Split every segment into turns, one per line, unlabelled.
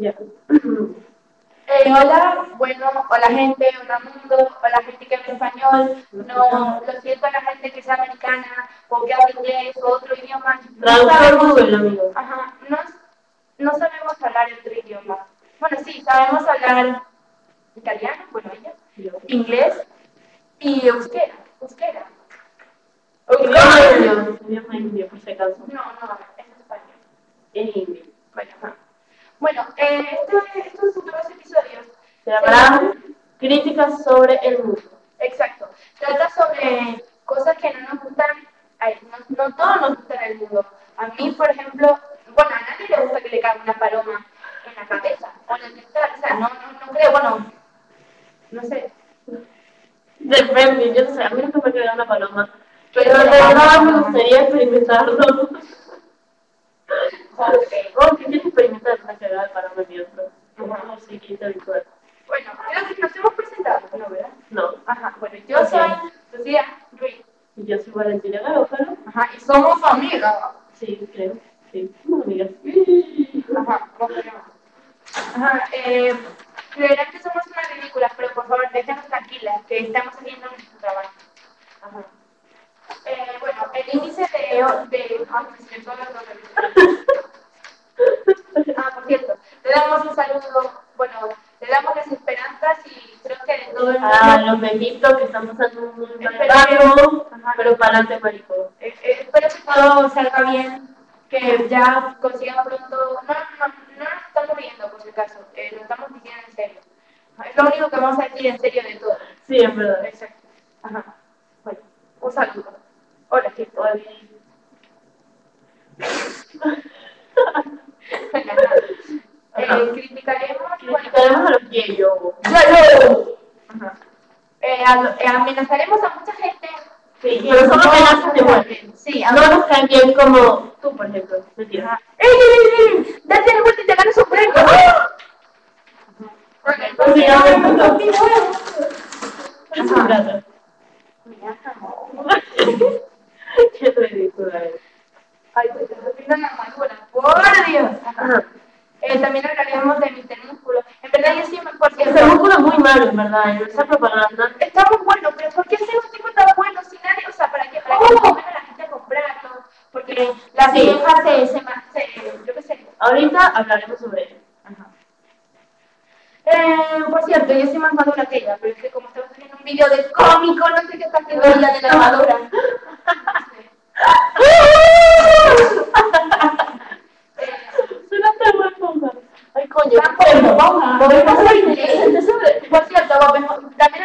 Ya.
Hola, bueno, hola gente, hola mundo, hola gente que habla español, no, lo siento a la gente que sea americana o que habla inglés o otro idioma.
Traductor Google, amigo.
Ajá, no sabemos hablar otro idioma. Bueno, sí, sabemos hablar italiano, bueno, ella, inglés y euskera.
Idioma indio, por si acaso.
No, es español.
Es indio.
Bueno, estos futuros episodios
se llamarán críticas sobre el mundo.
Exacto. Trata sobre cosas que no nos gustan. No todos nos gusta el mundo. A mí, por ejemplo, bueno, a nadie le gusta que le caiga una paloma en la cabeza o en el cristal. O sea, no creo, bueno, no sé.
Depende, yo no sé, a mí nunca me ha quedado una paloma. Pero de verdad me gustaría experimentarlo. ¿Vos qué quieres experimentar una cagada de paloma en otro? Vamos, sí, qué habitual.
Bueno, creo que nos hemos presentado, ¿no, verdad?
No.
Ajá, bueno, yo soy Lucía Ruiz.
Y yo soy Valentina Garófalo.
Ajá, y somos amigas.
Sí, creo. Sí, somos amigas.
Ajá, ¿cómo se llama? Ajá, creerán que somos una ridícula, pero por favor, déjenos tranquilas, que estamos haciendo nuestro trabajo. Ajá. Bueno, el índice por cierto, le damos un saludo, bueno, le damos las esperanzas y creo que de todo el mundo.
A los viejitos que están pasando un muy mal rato, pero para adelante, marico.
Espero que todo salga bien, que ya consigan pronto. No nos estamos riendo, por si acaso, lo estamos diciendo en serio. Es lo único que vamos a decir en serio de todo.
Sí, es verdad.
Exacto. Ajá. Bueno, un saludo. Hola, ¿qué tal? Criticaremos
a los que yo.
Amenazaremos a mucha gente.
Sí, pero son amenazas de muerte.
Sí,
no nos caen bien como tú, por ejemplo. Mentira.
¡Ey! ¡Date la vuelta y te ganas un premio!
Es un gato. Qué ridícula es.
Ay, pues te estoy dando la madura. ¡Por Dios! También hablaremos de Mr. Músculo. En verdad, yo sí me porque
Mr. Músculo es muy malo, en verdad. Esa propaganda.
Está muy bueno, pero ¿por qué hacer un tipo tan bueno si nadie, o sea, para que convenga a la gente a comprarlo? Porque las viejas yo qué sé.
Ahorita hablaremos sobre eso.
Por cierto, yo soy más madura que ella, pero es que como estamos haciendo un vídeo de cómico, no sé qué está haciendo ella de la madura.
Suena tan buen ponga. Ay, coño.
Por cierto, también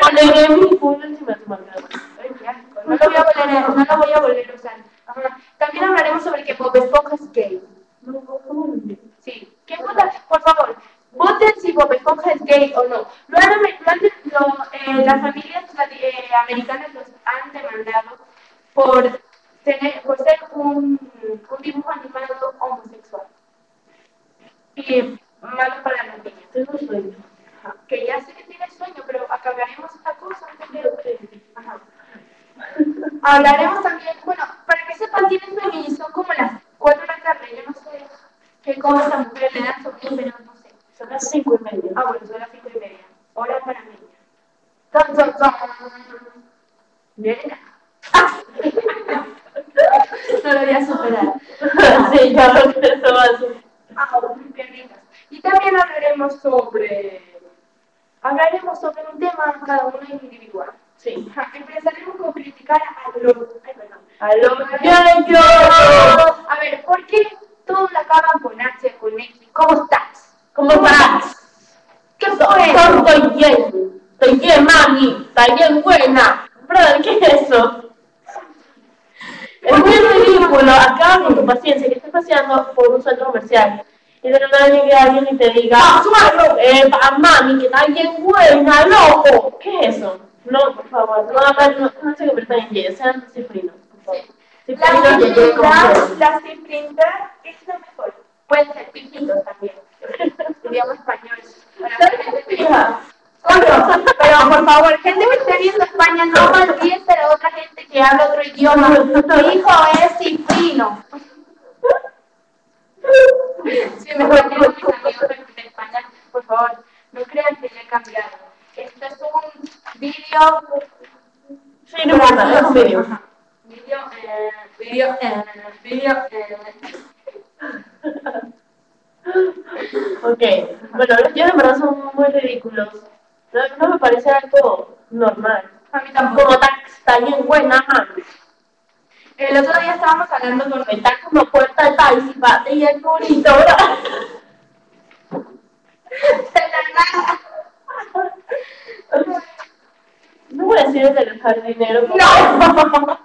no lo voy a volver a usar. También hablaremos sobre que Bob Esponja es gay. Sí. ¿Quién vota? Por favor, voten si Bob Esponja es gay o no. Las familias americanas los han demandado por ser un dibujo animado homosexual. Y malo para las niñas.
Tengo sueño.
Que ya sé que tienes sueño, pero acabaremos esta cosa. Hablaremos también, bueno, para que sepan, tienen sueño son como las 4 de la tarde. Yo no sé qué cosa esa mujer le da sueño, pero no sé.
Son las 5:30.
Bueno, son las 5:30. Hora para niñas. Nena. No lo voy a superar.
Sí, ya lo que eso va a ser.
Muy piernitas. Y también hablaremos sobre un tema cada uno individual.
Sí.
Empezaremos con criticar a los
yo.
A ver, ¿por qué todos la acaban con H, con X? ¿Cómo estás?
¿Cómo estás?
¿Qué fue?
Estoy bien, mami. Está bien buena. Brother, ¿qué es eso? Es muy ridículo. Acá con tu paciencia que estés paseando por un centro comercial y de la nada llegue alguien y te diga, mami, que está bien buena, loco. ¿Qué es eso? No, por favor, no se conviertan en gay, sean cifrinos, por favor.
Las cifrindas es lo mejor. Pueden ser pijitos también. Idioma español. Pero por favor, gente que esté viendo España, no maldice a otra gente que habla otro idioma. Tu hijo es cifrino. Sí, me imagino mis amigos de España No crean que yo he cambiado. Esto es un vídeo.
Sí, no importa, es un vídeo.
Ajá. Vídeo.
Ok, bueno, los tíos en verdad son muy ridículos. No me parece algo normal.
A mí tampoco.
Como está bien buena,
El otro día estábamos hablando con
está como puerta de tal, si bate y es bonito, ¿verdad?
de la nada.
No voy a decir el del jardinero.
¡No!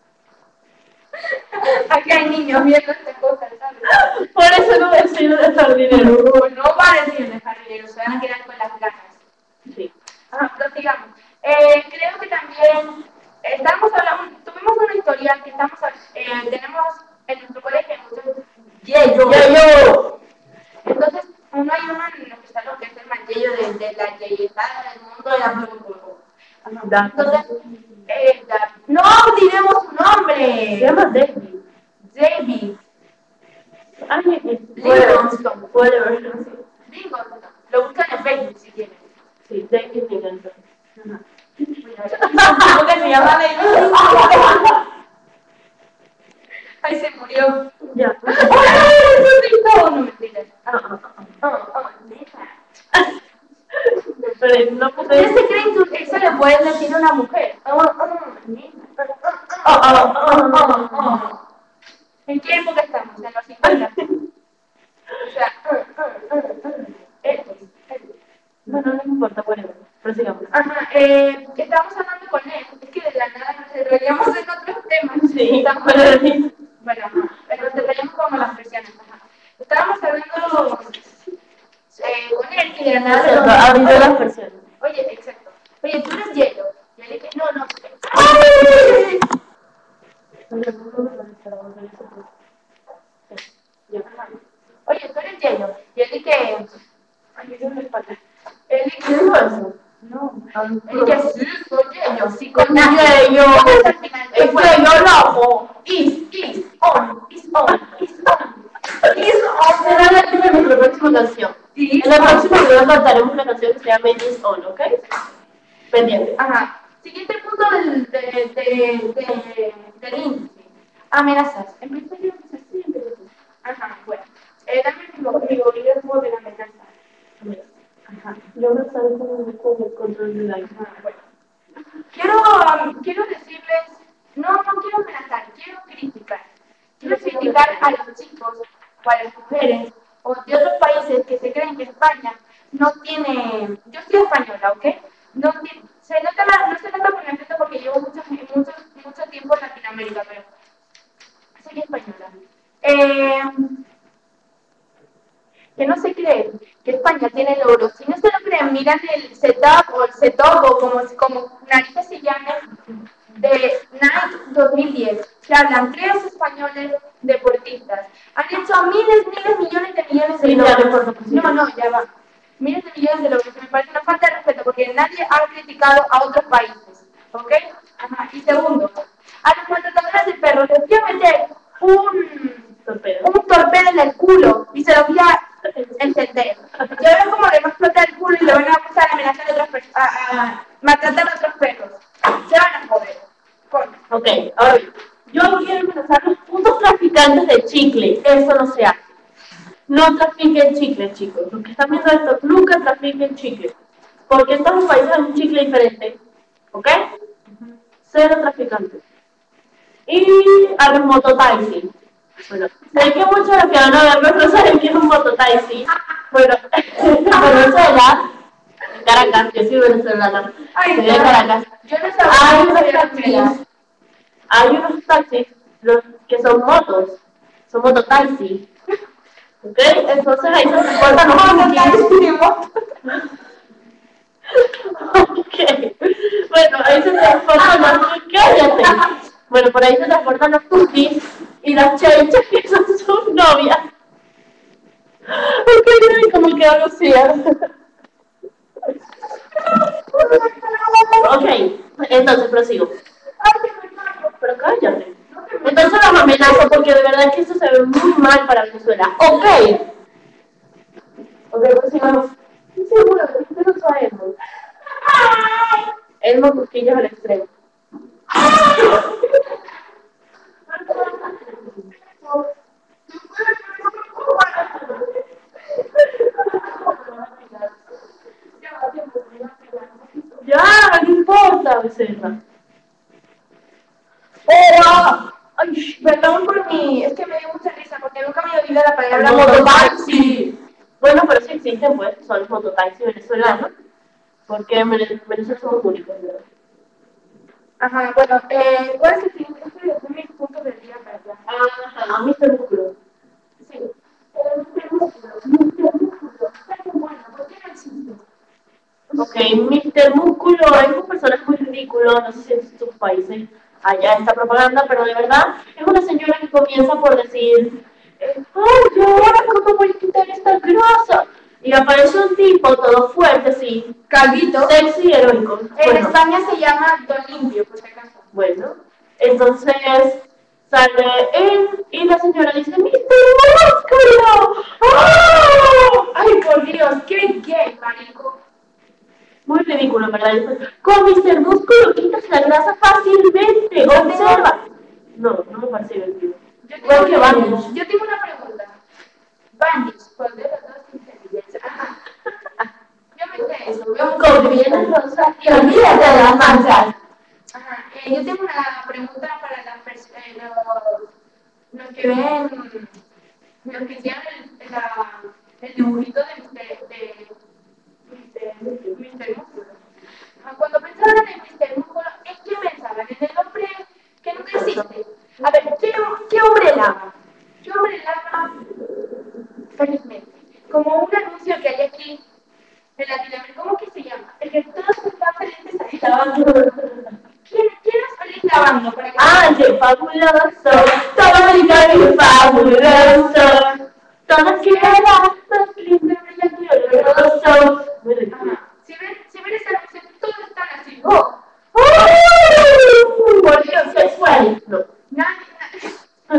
Aquí hay niños viendo esta cosa, ¿sabes?
Por eso no voy a decir el del jardinero.
No va a decir el jardinero, se van a quedar con las ganas.
Sí.
Ajá, prosigamos. Creo que también tuvimos una historia que tenemos en nuestro colegio muchos
Yo.
Entonces, hay uno en nuestro salón que es el mantello de la yeyezada del mundo de la pluma. Entonces, no diremos su nombre.
Se llama David.
David.
Livingston.
Livingston. Lo buscan en Facebook si quieren.
Sí, David Livingston.
Porque se llama David. Ay, se murió.
Ya.
No, mentira.
Pero no
¿Ustedes se creen que eso le pueden decir a una mujer? ¿En qué época estamos? ¿En los 50? O sea,
bueno, no importa, bueno, prosigamos.
Ajá, estábamos hablando con él, es que de la nada nos enrollamos en otros temas.
Sí,
Bueno, ajá, pero nos enrollamos como las presiones. Ajá. Estábamos hablando con él y de la nada
Abriendo las versiones.
Oye, exacto. Oye, tú eres hielo. Y él dije, no. Oye, tú eres hielo. Y él dije, ay, yo me espalda. Él dije,
¿Qué es eso?
no. Él dije, sí, soy hielo. Sí, con
hielo.
Al final,
Es que yo loco.
Is on.
Será la tema de nuestra próxima canción.
Sí.
En la próxima video cantaremos una canción que se llama Is On, ¿ok? Pendiente.
Ajá. Siguiente punto del índice. Amenazas. ¿Empiezo yo? Sí, empiezo tú. Ajá, bueno. Dame mi ritmo de la amenaza.
Ajá. Yo no sé cómo el control de la
Bueno. Quiero decirles, no quiero amenazar, quiero criticar. Quiero criticar a los chicos o a las mujeres o de otros países que se creen que España no tiene. Yo soy española, ¿ok? No se nota por mi acento porque llevo mucho tiempo en Latinoamérica, pero soy española. Que no se creen que España tiene logros. Si no se lo creen, miran el setup o el setup o como narices se llame de Nike 2010, que hablan creos españoles deportistas. Han hecho miles, millones de millones de logros. No, ya va. Miles de millones de logros. Me parece una falta de respeto porque nadie ha criticado a otros países. ¿Ok? Ajá. Y segundo, a los maltratadores de perros les voy a meter un torpedo en el culo y se lo voy a encender. Yo veo como le va a explotar el culo y le van a empezar a amenazar a maltratar a otros perros. Se van a joder.
Ok, ahora bien, yo quiero amenazar a los putos traficantes de chicle. Eso no se hace. No trafiquen chicle, chicos. Los que están viendo esto, nunca trafiquen chicle. Porque en todos los países hay un chicle diferente. ¿Ok? Cero traficantes. Y a los mototaxis. Bueno, sé que muchos de los que van a verlo no saben qué es un mototaxi. Bueno, en Venezuela, en Caracas, yo soy venezolana, soy de Caracas.
Yo no sabía.
Hay unos taxis que son motos, son mototaxis. ¿Ok? Entonces ahí se transportan los monkeys. Ok. Bueno, ahí se transportan los cállate. Bueno, por ahí se transportan los tutis y las chenchas que son sus novias. Ok, como que algo así. Ok, entonces prosigo. Pero cállate. Entonces los amenazo porque de verdad que esto se ve muy mal para Venezuela. Ok, prosigamos. Seguro, usted no sabe Elmo. Elmo cosquillas al extremo. Ya, no importa, Becerra.
¡Hola! Ay, perdón por mí, es que me dio mucha risa porque nunca me había oído la palabra mototaxi.
Bueno, pero sí existen, pues, son los mototaxis venezolanos, porque en Venezuela somos únicos, ¿verdad?
Ajá, bueno, ¿cuál es el siguiente? Es mi punto del día para allá.
Ajá, Mr. Músculo.
Sí. Mr. Músculo. Mr. Músculo. Pero bueno, ¿por qué no existe?
Ok, Mr. Músculo, hay un personaje muy ridículo, no sé si en sus países allá esta propaganda, pero de verdad es una señora que comienza por decir, ¡ay, yo ahora cómo voy a quitar esta grasa! Y aparece un tipo todo fuerte, así,
Calvito.
sexy y heroico.
En España se llama Don Limpio, por si acaso.
Bueno, entonces sale él y la señora dice, ¡Mr. Músculo! ¡Oh!
Ay, por Dios, qué gay, marico.
Muy ridículo, ¿verdad? Con Mr. Músculo quitas la grasa fácilmente. Observa. No, no me parece divertido.
Yo tengo una pregunta. Bandits, ¿cuál de las dos inteligencias? Ajá. Yo me sé eso. Veo un
Con bien rosa
y olvídate de las manchas. Ajá. Yo tengo una pregunta para los que ven, los que hicieron el dibujito de Mr. Músculo. Cuando pensaban en Mr. Músculo, ¿en qué pensaban? ¿En el hombre que nunca existe? A ver, ¿qué hombre lava? ¿Qué hombre lava felizmente? Como un anuncio que hay aquí en Latinoamérica, ¿cómo que se llama? El que todos están felices ahí lavando. ¿Quién es feliz lavando?
¡qué fabuloso! Todo americano y fabuloso. Todo quiere más lindo, brillante y oloroso.
Si ven ese anuncio, todos están así. ¡Oh!
Por Dios, sexual. No.
Nadie.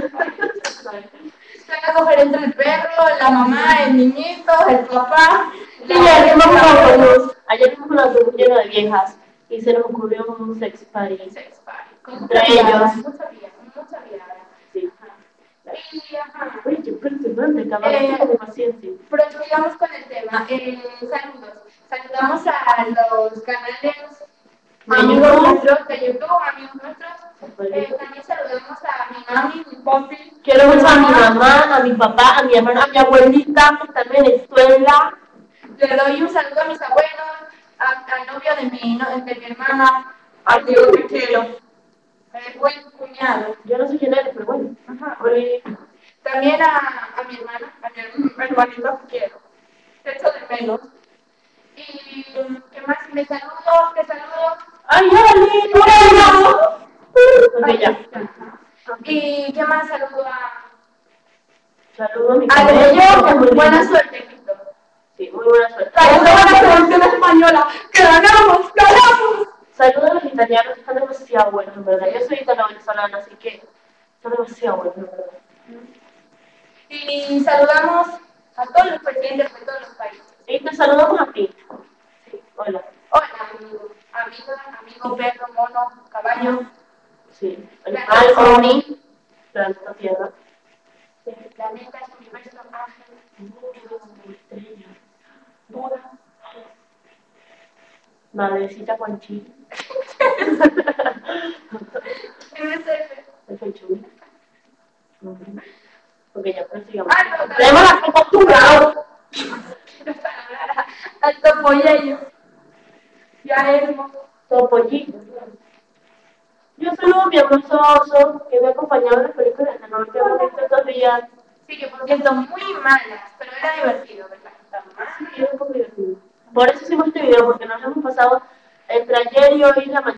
Se van a coger entre el perro, la mamá, el niñito, el papá.
Y ayer vimos una autobús lleno de viejas y se nos ocurrió un sex party. Entre ellos.
No sabía.
Sí.
Y, ajá.
Oye, qué impresionante, cabrón, con paciencia.
Prosigamos con el tema. Saludos. Saludamos a los canales amigos nuestros de YouTube, amigos nuestros. También saludamos a mi mami, mi papi.
Quiero mucho a mi mamá, a mi papá, a mi hermana, a mi abuelita que está en Venezuela.
Le doy un saludo a mis abuelos, al novio de mi hermana, al tío que quiero. Buen cuñado.
Yo no sé quién eres, pero bueno.
Ajá.
Oye.
También a mi hermana, a mi hermanito que quiero. Te echo de menos. Y ¿qué más? Te saludo.
¡Ay, Ali! ¡Bueno! Ok, ya.
¿Y qué más? Saludo
Saludo a mi
ellos, buena suerte, Cristo.
Sí, muy buena suerte.
Saludo a la selección española. ¡Que ganamos!
Saludos a los italianos, están demasiado buenos, en verdad. Yo soy italo-venezolana, así que están demasiado buenos, en verdad.
Y saludamos a todos los presidentes de todos los países.
Y te saludamos a ti. Sí, hola.
Hola, amigo, perro, mono, caballo.
Sí, animal, ovni, planeta Tierra.
Planetas, universo, ángel.
Estrella. Dura. Madrecita Juanchita. El fechón. Ok, ya prosigamos.
Tenemos la costura. Al topollillo. Ya hermoso.
Topollillo. Yo saludo a mi hermoso oso que me ha acompañado en las películas de terror que hemos visto estos días.
Sí, que por cierto, muy malas, pero era divertido, ¿verdad?
Sí, era un poco divertido. Por eso hicimos este video, porque nos hemos pasado entre ayer y hoy la mañana.